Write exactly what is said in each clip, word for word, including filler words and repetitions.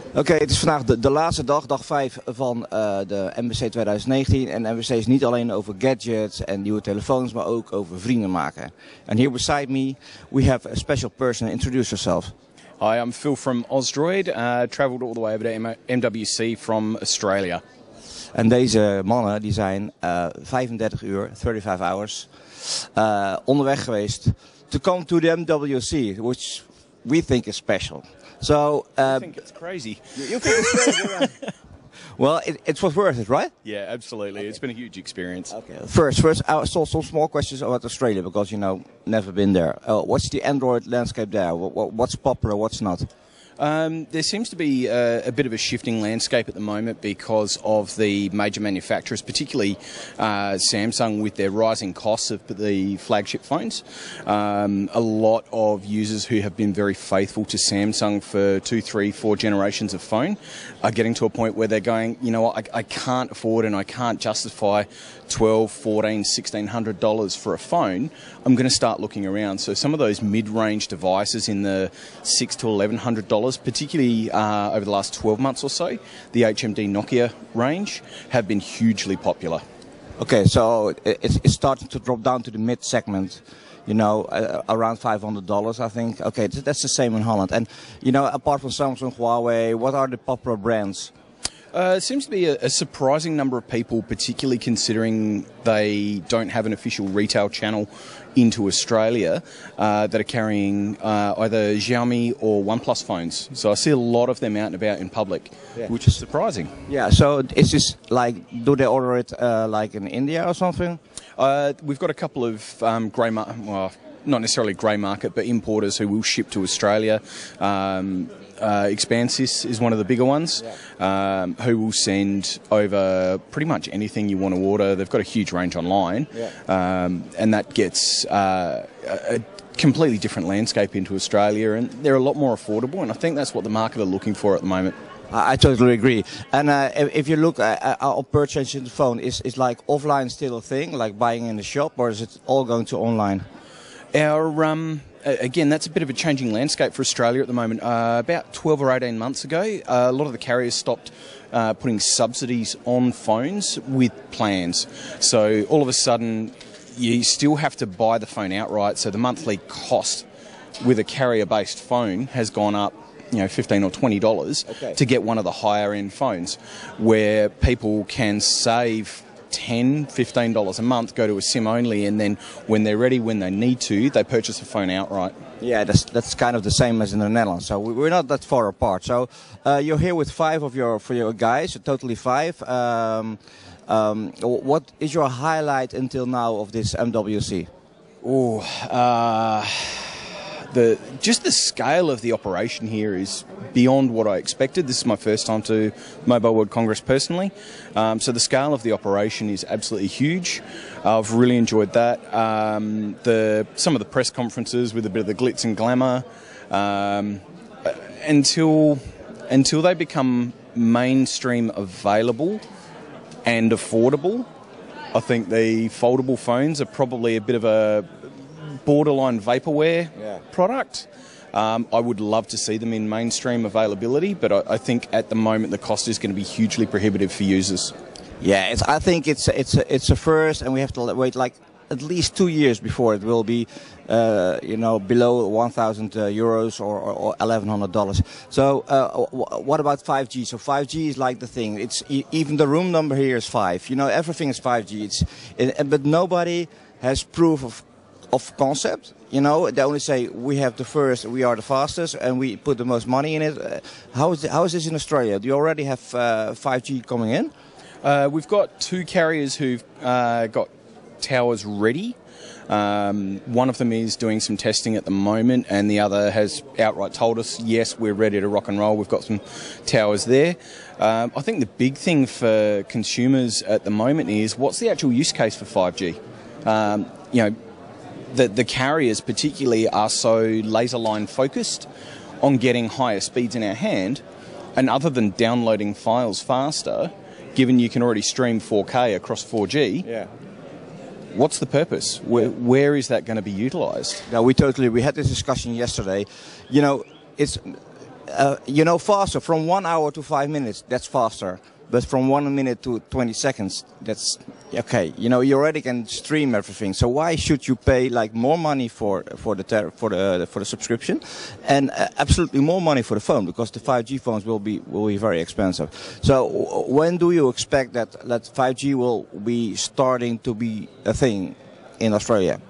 Oké, okay, het is vandaag de, de laatste dag, dag vijf van uh, de M W C twintig negentien. En M W C is niet alleen over gadgets en nieuwe telefoons, maar ook over vrienden maken. And here beside me, we have a special person. Introduce yourself. Hi, I'm Phil from Ozdroid. Uh, travelled all the way over to M W C from Australia. En deze mannen die zijn uh, vijfendertig uur, vijfendertig hours, uh, onderweg geweest to come to the M W C, which we think is special. So, uh, I think it's crazy. You, you think it's crazy, right? Well, it, it was worth it, right? Yeah, absolutely. Okay. It's been a huge experience. Okay. First, first, I saw some small questions about Australia because, you know, never been there. Uh, what's the Android landscape there? What, what's popular, what's not? Um, there seems to be a, a bit of a shifting landscape at the moment because of the major manufacturers, particularly uh, Samsung with their rising costs of the flagship phones. Um, a lot of users who have been very faithful to Samsung for two, three, four generations of phone are getting to a point where they're going, you know what, I, I can't afford and I can't justify twelve, fourteen, sixteen hundred dollars for a phone. I'm going to start looking around. So some of those mid-range devices in the six to eleven hundred dollars, particularly uh, over the last twelve months or so, the H M D Nokia range have been hugely popular. Okay, so it's, it's starting to drop down to the mid segment. You know, uh, around five hundred dollars, I think. Okay, that's the same in Holland. And, you know, apart from Samsung, Huawei, what are the popular brands? Uh, it seems to be a, a surprising number of people, particularly considering they don't have an official retail channel into Australia, uh, that are carrying uh, either Xiaomi or OnePlus phones. So I see a lot of them out and about in public, yeah. Which is surprising. Yeah, so is this like, do they order it uh, like in India or something? Uh, we've got a couple of um, grey market, well, not necessarily grey market, but importers who will ship to Australia. Um, Uh, Expansys is one of the bigger ones, yeah. um, who will send over pretty much anything you want to order. They've got a huge range online, yeah. um, and that gets uh, a, a completely different landscape into Australia, and they're a lot more affordable, and I think that's what the market are looking for at the moment. I totally agree. And uh, if you look at uh, purchasing the phone, is, is like offline still a thing, like buying in the shop, or is it all going to online? Our... Um, Again, that's a bit of a changing landscape for Australia at the moment. Uh, about twelve or eighteen months ago, uh, a lot of the carriers stopped uh, putting subsidies on phones with plans. So all of a sudden, you still have to buy the phone outright. So the monthly cost with a carrier-based phone has gone up, you know, fifteen or twenty dollars, okay, to get one of the higher-end phones, where people can save ten, fifteen dollars a month, go to a SIM only, and then when they're ready, when they need to, they purchase a phone outright. Yeah, that's that's kind of the same as in the Netherlands. So we're not that far apart. So uh, you're here with five of your for your guys, so totally five. Um, um, what is your highlight until now of this M W C? Oh, uh, the just the scale of the operation here is beyond what I expected. This is my first time to Mobile World Congress personally, um, so the scale of the operation is absolutely huge. Uh, I've really enjoyed that. Um, the some of the press conferences with a bit of the glitz and glamour, um, until until they become mainstream available and affordable. I think the foldable phones are probably a bit of a borderline vaporware yeah. product. Um, I would love to see them in mainstream availability, but I, I think at the moment the cost is going to be hugely prohibitive for users. Yeah, it's, I think it's it's a, it's a first, and we have to wait like at least two years before it will be, uh, you know, below one thousand uh, euros or, or, or eleven hundred dollars. So, uh, w what about five G? So five G is like the thing. It's e even the room number here is five. You know, everything is five G. It's, it, but nobody has proof of of concept. You know, they only say we have the first, we are the fastest, and we put the most money in it. Uh, how is how is this in Australia? Do you already have uh, five G coming in? Uh, we've got two carriers who've uh, got towers ready. Um, one of them is doing some testing at the moment, and the other has outright told us, yes, we're ready to rock and roll. We've got some towers there. Um, I think the big thing for consumers at the moment is, what's the actual use case for five G? Um, you know, the, the carriers particularly are so laser line focused on getting higher speeds in our hand, and other than downloading files faster, given you can already stream four K across four G, yeah. What's the purpose? Where, where is that going to be utilised? Yeah, we totally, we had this discussion yesterday. You know, it's uh, you know, faster from one hour to five minutes. That's faster. But from one minute to twenty seconds, that's okay. You know, you already can stream everything. So why should you pay like more money for for the ter for the for the subscription, and uh, absolutely more money for the phone, because the five G phones will be will be very expensive. So when do you expect that that five G will be starting to be a thing in Australia?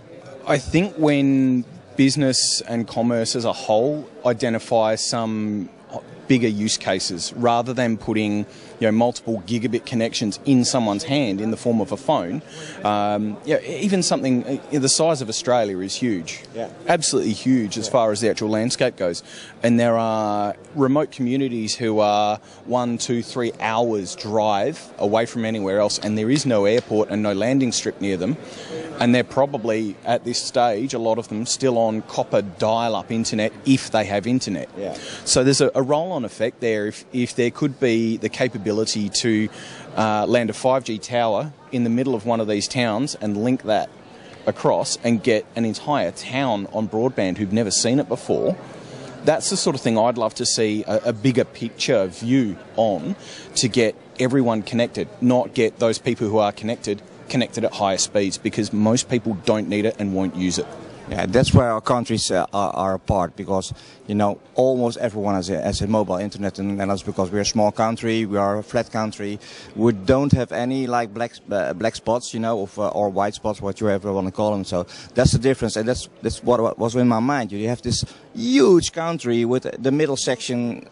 I think when business and commerce as a whole identify some bigger use cases, rather than putting, you know, multiple gigabit connections in someone's hand in the form of a phone. Um, yeah, even something uh, the size of Australia is huge, yeah. absolutely huge as far as the actual landscape goes. And there are remote communities who are one, two, three hours drive away from anywhere else, and there is no airport and no landing strip near them. And they're probably, at this stage, a lot of them still on copper dial-up internet, if they have internet. Yeah. So there's a, a roll-on effect there. If, if there could be the capability to uh, land a five G tower in the middle of one of these towns and link that across and get an entire town on broadband who've never seen it before, that's the sort of thing I'd love to see a, a bigger picture view on, to get everyone connected, not get those people who are connected connected at higher speeds, because most people don't need it and won't use it. Yeah, that's where our countries uh, are, are apart, because, you know, almost everyone has a, has a mobile internet in the Netherlands, because we're a small country, we are a flat country, we don't have any like black uh, black spots, you know, of, uh, or white spots, what you ever want to call them. So that's the difference, and that's that's what, what was in my mind. You have this huge country with the middle section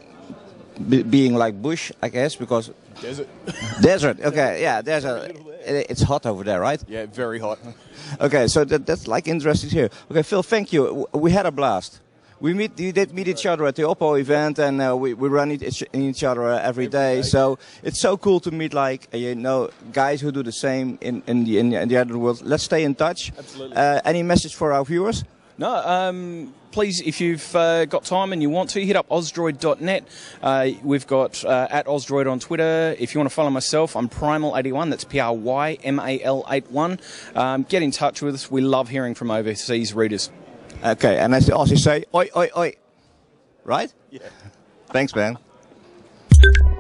be, being like bush, I guess, because desert. Desert. Okay, yeah, there's a. It's hot over there, right? Yeah, very hot. Okay, so that, that's like interesting here. Okay, Phil, thank you. We had a blast. We meet, we did meet each other at the Oppo event, and uh, we we run each, each other every, every day. day. So it's so cool to meet, like, uh, you know, guys who do the same in in the in the, in the other world. Let's stay in touch. Absolutely. Uh, any message for our viewers? No, um, please, if you've uh, got time and you want to, hit up Ozdroid dot net. Uh, we've got uh, at Ozdroid on Twitter. If you want to follow myself, I'm Prymal eighty-one. That's P R Y M A L eighty-one. Um, get in touch with us. We love hearing from overseas readers. Okay, and as the Aussies say, oi, oi, oi. Right? Yeah. Thanks, man.